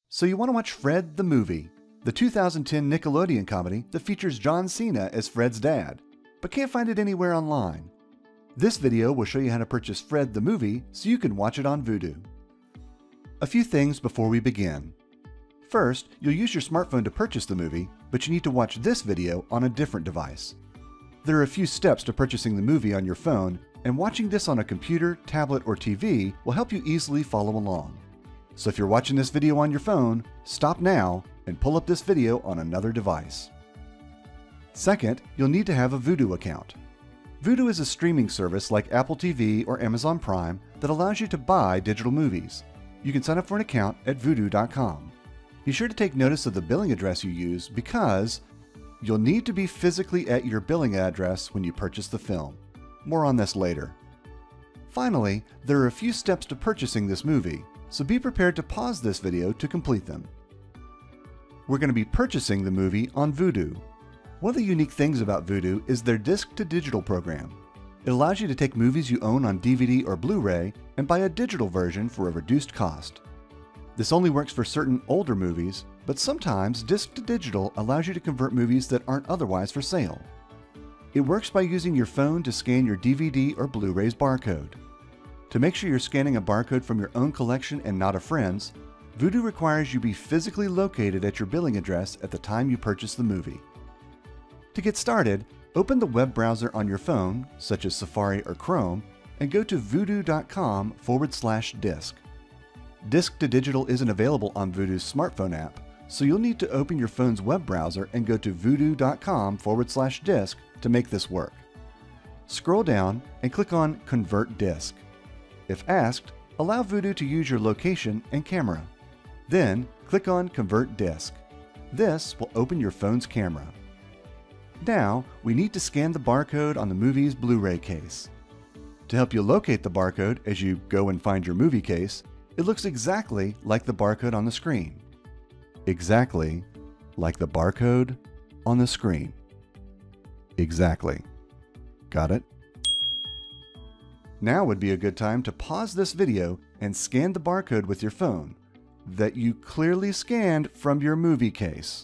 So you want to watch Fred the Movie, the 2010 Nickelodeon comedy that features John Cena as Fred's dad, but can't find it anywhere online. This video will show you how to purchase Fred the Movie so you can watch it on Vudu. A few things before we begin. First, you'll use your smartphone to purchase the movie, but you need to watch this video on a different device. There are a few steps to purchasing the movie on your phone, and watching this on a computer, tablet, or TV will help you easily follow along. So if you're watching this video on your phone, stop now and pull up this video on another device. Second, you'll need to have a Vudu account. Vudu is a streaming service like Apple TV or Amazon Prime that allows you to buy digital movies. You can sign up for an account at vudu.com. Be sure to take notice of the billing address you use because you'll need to be physically at your billing address when you purchase the film. More on this later. Finally, there are a few steps to purchasing this movie, so be prepared to pause this video to complete them. We're going to be purchasing the movie on Vudu. One of the unique things about Vudu is their disc-to-digital program. It allows you to take movies you own on DVD or Blu-ray and buy a digital version for a reduced cost. This only works for certain older movies, but sometimes disc-to-digital allows you to convert movies that aren't otherwise for sale. It works by using your phone to scan your DVD or Blu-ray's barcode. To make sure you're scanning a barcode from your own collection and not a friend's, Vudu requires you be physically located at your billing address at the time you purchase the movie. To get started, open the web browser on your phone, such as Safari or Chrome, and go to vudu.com/disc. Disc-to-digital isn't available on Vudu's smartphone app, so you'll need to open your phone's web browser and go to vudu.com/disc to make this work. Scroll down and click on Convert Disc. If asked, allow Vudu to use your location and camera. Then, click on Convert Disc. This will open your phone's camera. Now, we need to scan the barcode on the movie's Blu-ray case. To help you locate the barcode as you go and find your movie case, it looks exactly like the barcode on the screen. Exactly like the barcode on the screen. Exactly. Got it? Now would be a good time to pause this video and scan the barcode with your phone that you clearly scanned from your movie case.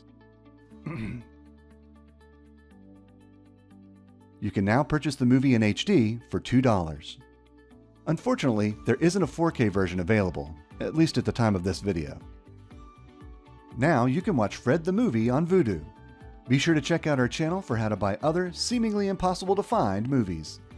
You can now purchase the movie in HD for $2. Unfortunately, there isn't a 4K version available, at least at the time of this video. Now you can watch Fred the Movie on Vudu. Be sure to check out our channel for how to buy other seemingly impossible to find movies.